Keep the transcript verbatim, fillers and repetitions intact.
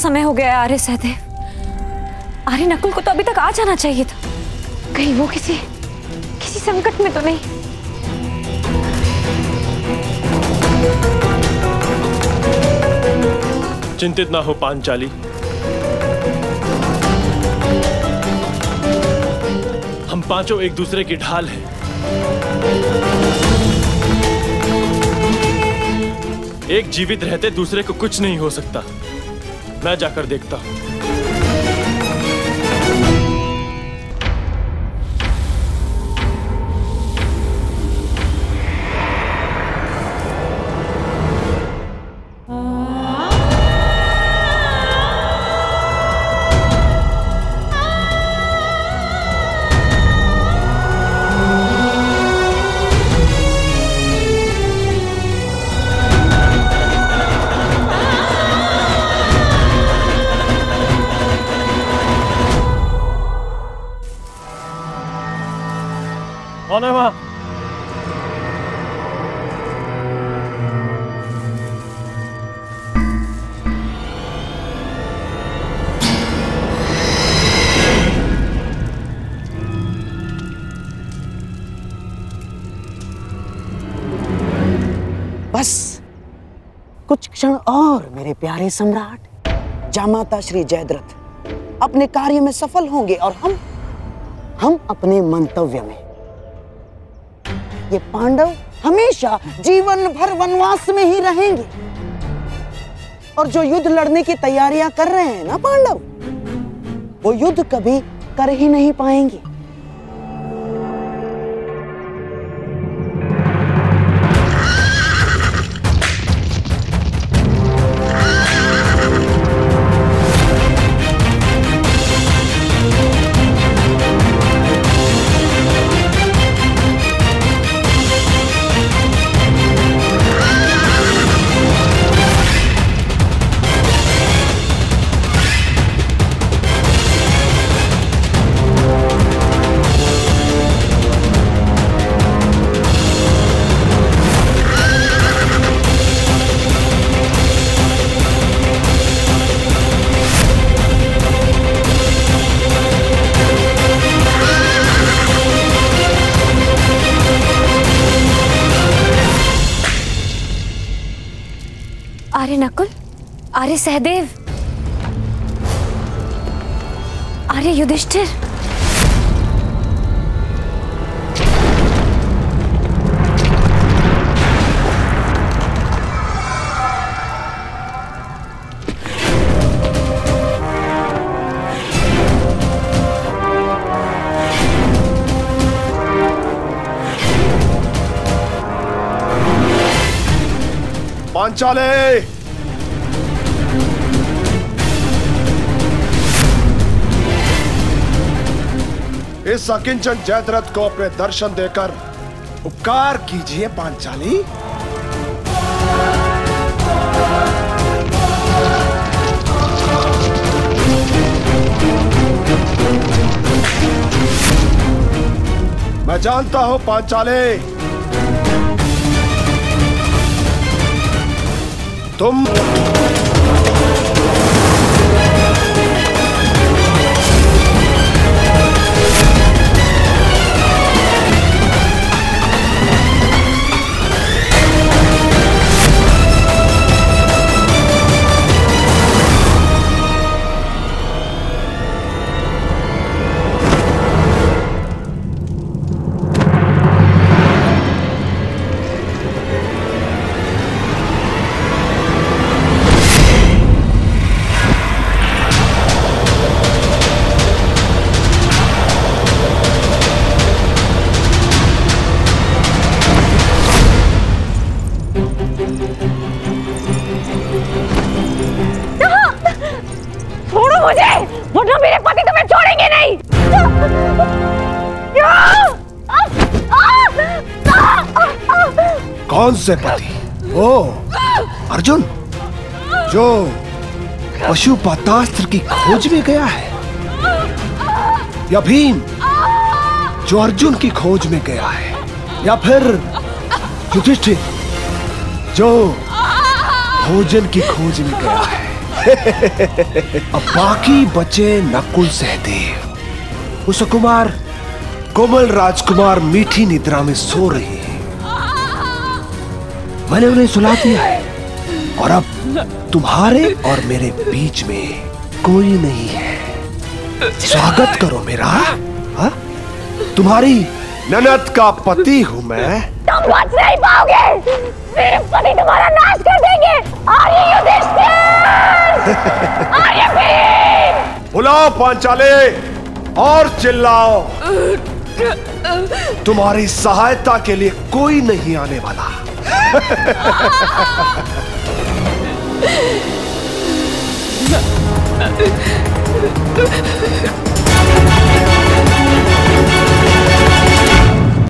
समय हो गया है आर्य सहदेव। आर्य नकुल को तो अभी तक आ जाना चाहिए था। कहीं वो किसी किसी संकट में तो नहीं। चिंतित ना हो पांचाली, हम पांचों एक दूसरे की ढाल हैं। एक जीवित रहते दूसरे को कुछ नहीं हो सकता। मैं जाकर देखता हूं। कौन है वहां? बस कुछ क्षण और मेरे प्यारे सम्राट। जामाता श्री जयद्रथ अपने कार्य में सफल होंगे और हम हम अपने मंतव्य में। ये पांडव हमेशा जीवन भर वनवास में ही रहेंगे। और जो युद्ध लड़ने की तैयारियां कर रहे हैं ना पांडव, वो युद्ध कभी कर ही नहीं पाएंगे। आर्य नकुल, आर्य सहदेव, आर्य युधिष्ठिर। पांचाले, इस अकिंचन जयद्रथ को अपने दर्शन देकर उपकार कीजिए पांचाली। मैं जानता हूं पांचाले, तुम मुझे, वरना मेरे पति तुम्हें छोड़ेंगे नहीं। कौन से पति? ओ अर्जुन, जो पशुपतास्त्र की खोज में गया है, या भीम जो अर्जुन की खोज में गया है, या फिर युधिष्ठिर जो भोजन की खोज में गया है? अब बाकी बचे नकुल सहदेव। वो सुकुमार कोमल राजकुमार मीठी निद्रा में सो रही है। मैंने उन्हें सुला दिया है और अब तुम्हारे और मेरे बीच में कोई नहीं है। स्वागत करो मेरा। हा? तुम्हारी ननद का पति हूं मैं। तुम बच नहीं पाओगे, मेरे पति तुम्हारा नाश कर देंगे। आर्य युधिष्ठिर, आर्य भीम। बुलाओ पांचाले और चिल्लाओ। तुम्हारी सहायता के लिए कोई नहीं आने वाला।